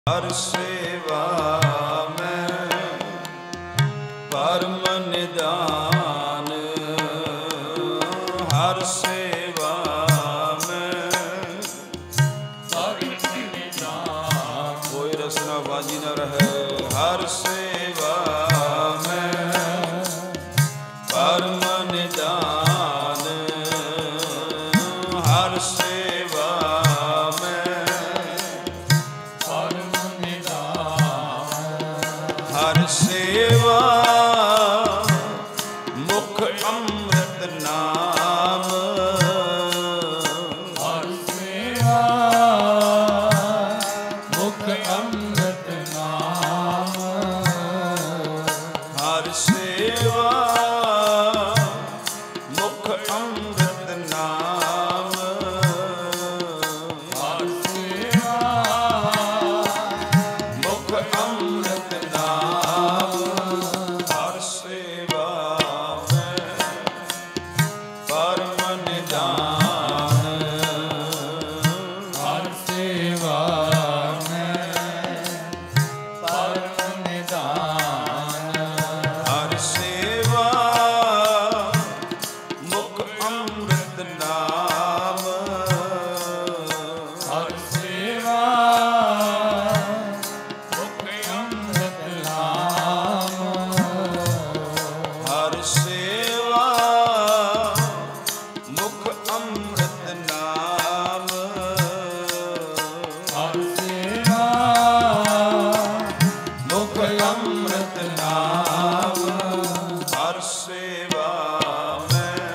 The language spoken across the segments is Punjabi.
ਹਰ ਸੇਵਾ ਮੈਂ ਪਰਮ ਨਿਦਾਨ, ਹਰ ਸੇਵਾ ਮੈਂ ਪਰਮ ਨਿਦਾਨ, ਕੋਈ ਰਸਨਾ ਬਾਜੀ ਨਾ ਰਹੇ। ਹਰ ਸੇਵਾ ਮੈਂ ਪਰਮ ਨਿਦਾਨ, ਹਰ ਸੇਵਾ ਹਰ ਸੇਵਾ ਮੁਖ ਅੰਮ੍ਰਿਤ ਨਾਮ, ਹਰ ਸੇਵਾ ਮੁਖ ਅੰਮ੍ਰਿਤ ਨਾਮ, ਹਰ ਸੇਵਾ ਮੁਖ ਅੰਮ੍ਰਿਤ ਨਾਮ, ਹਰ ਸੇਵਾ ਮੁਖ ਅੰਮ੍ਰਿਤ ਨਾਮ, ਹਰ ਸੇਵਾ ਮੈਂ ਪਰਮ ਨਿਦਾਨ, ਹਰ ਸੇਵਾ ਮੈਂ ਪਰਮ ਨਿਦਾਨ, ਹਰ ਸੇਵਾ ਮੁਖ ਅੰਮ੍ਰਿਤ ਨਾਮ, ਹਰ ਸੇਵਾ ਮੁਖ ਅੰਮ੍ਰਿਤ ਨਾਮ, ਹਰ ਸੇਵਾ ਮੁਖ ਅੰਮ੍ਰਿਤ ਨਾਮ, ਹਰ ਸੇਵਾ ਮੁਖ ਅੰਮ੍ਰਿਤ ਨਾਮ, ਹਰ ਸੇਵਾ ਮੈਂ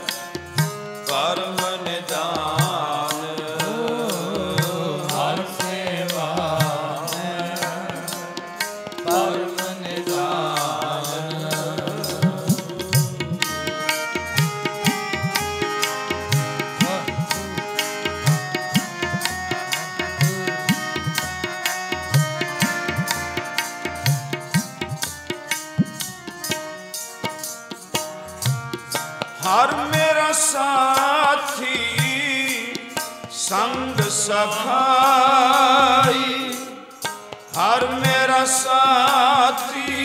ਪਰਮ ਨਿਦਾਨ, ਹਰ ਸੇਵਾ ਮੈਂ ਪਰਮ ਨਿਦਾਨ। ਹਰ ਮੇਰਾ ਸਾਥੀ ਸੰਗ ਸਖਾਈ, ਹਰ ਮੇਰਾ ਸਾਥੀ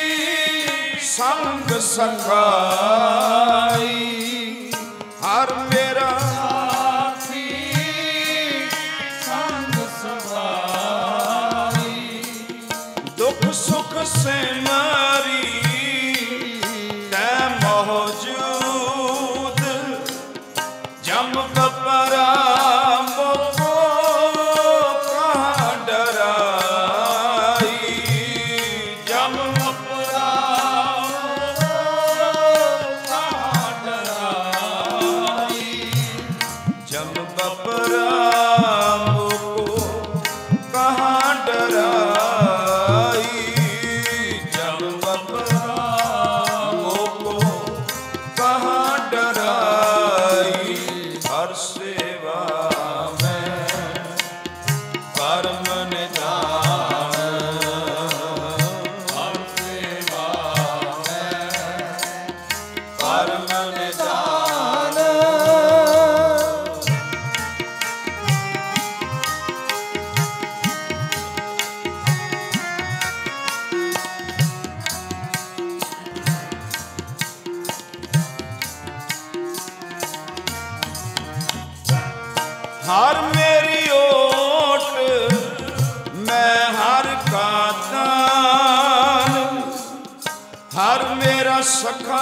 ਸੰਗ ਸਖਾਈ, ਹਰ ਮੇਰਾ ਸਾਥੀ ਸੰਗ ਸਖਾਈ, ਦੁੱਖ ਸੁਖ ਸੇ ਮਾਰੀ ਤੈ ਮੌਜੂਦ, ਜਮ ਕਪਰਾ ਮੋਕੋ ਕਹਾਂ ਡਰਾਈ, ਜਮ ਕਪਰਾ ਕਹਾਂ ਡਰਾਈ, ਜਮ ਕਪਰਾ ਮੋਕੋ ਕਹਾਂ ਡਰਾਈ, ਜਮ ਕਪਰਾ ਮੋਕੋ ਕਹਾਂ ਡਰਾਈ, ਹਰ ਸੇਵਾ ਮੈਂ ਪਰਮ ਨਿਦਾਨ, ਹਰ ਸੇਵਾ ਮੈਂ ਪਰਮ ਨਿਦਾਨ। ਹਰ ਮੇਰੀ ਓਟ ਮੈਂ ਹਰ ਕਾ ਦਾਨ, ਹਰ ਮੇਰਾ ਸਖਾ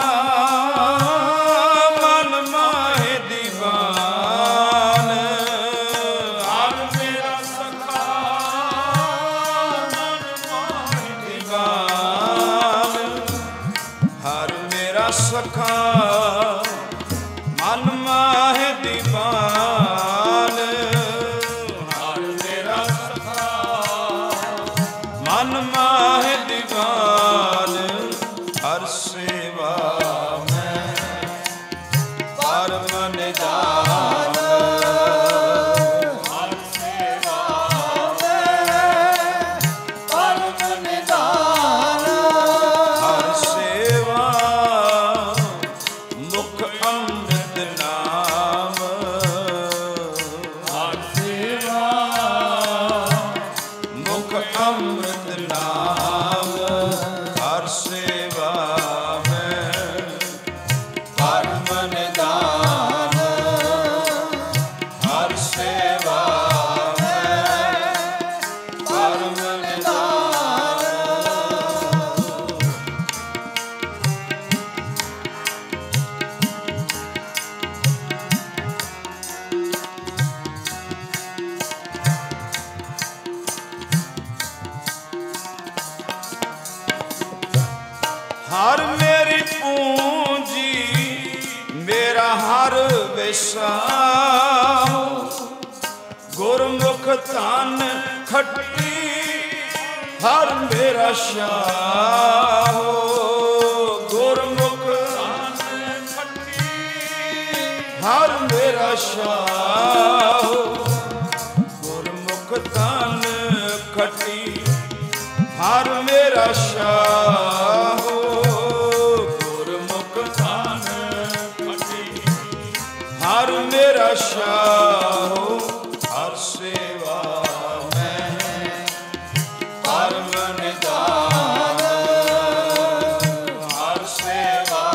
ਮਨ ਮਾਹੇ ਦੀਵਾਨ, ਹਰ ਮੇਰਾ ਸਖਾ ਮਨ ਮਾਹੇ ਦੀਵਾਨ, ਹਰ ਮੇਰਾ ਸਖਾ ਮਨ ਮਾਹੇ ਦੀਵਾਨ, ਹਰ ਮੇਰਾ ਸਖਾ ਮਨ ਮਾਹੇ ਦੀਵਾਨ, ਹਰ ਸੇਵਾ ਮੈਂ ਪਰਮ ਨਿਦਾਨ, ਹਰ ਸੇਵਾ ਮੈਂ ਪਰਮ ਨਿਦਾਨ, ਹਰ ਸੇਵਾ ਮੁਖ ਅੰਮ੍ਰਿਤ ਨਾਮ, ਹਰ ਸੇਵਾ ਮੁਖ मुख अमृत नाम हर सेवा में परम निदान हर सेवा में परम निदान। हर मेरी पूंजी मेरा हर विसाओ गुरमुख धन खट्टी हर मेरा शाहो गुरमुख धन खट्टी हर मेरा शाहो गुरमुख धन खट्टी हर मेरा शाहो हर मेरा शाहो हर सेवा में परम निदान हर सेवा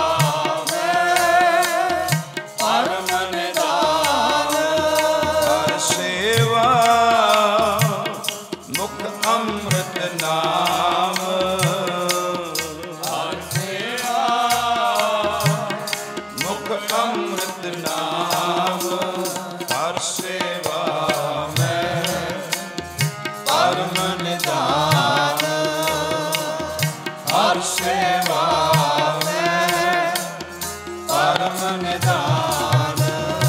में परम निदान हर सेवा मुख अमृत नाम हर सेवा मुख अमृत नाम हर सेवा में परम निदान हर सेवा में परम निदान।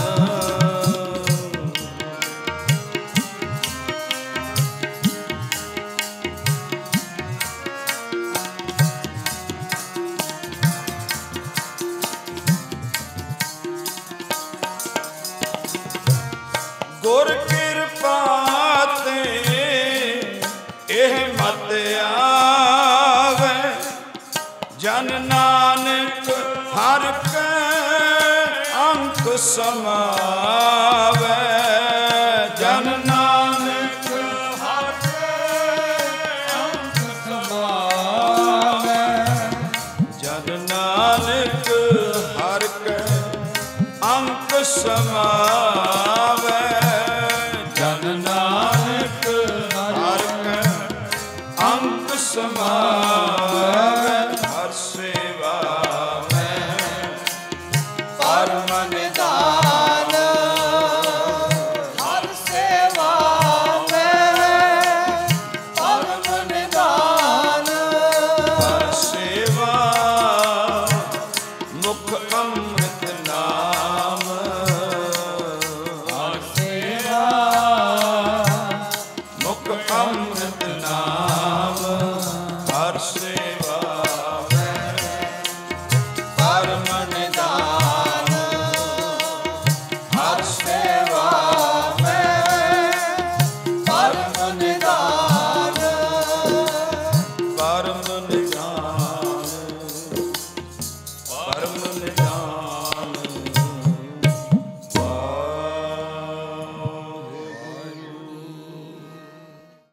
गुर कृपा ते एह मत आवे जन नानक हर के अंक समावे जन नानक हर के अंक समावे जन नानक हर के अंक समावे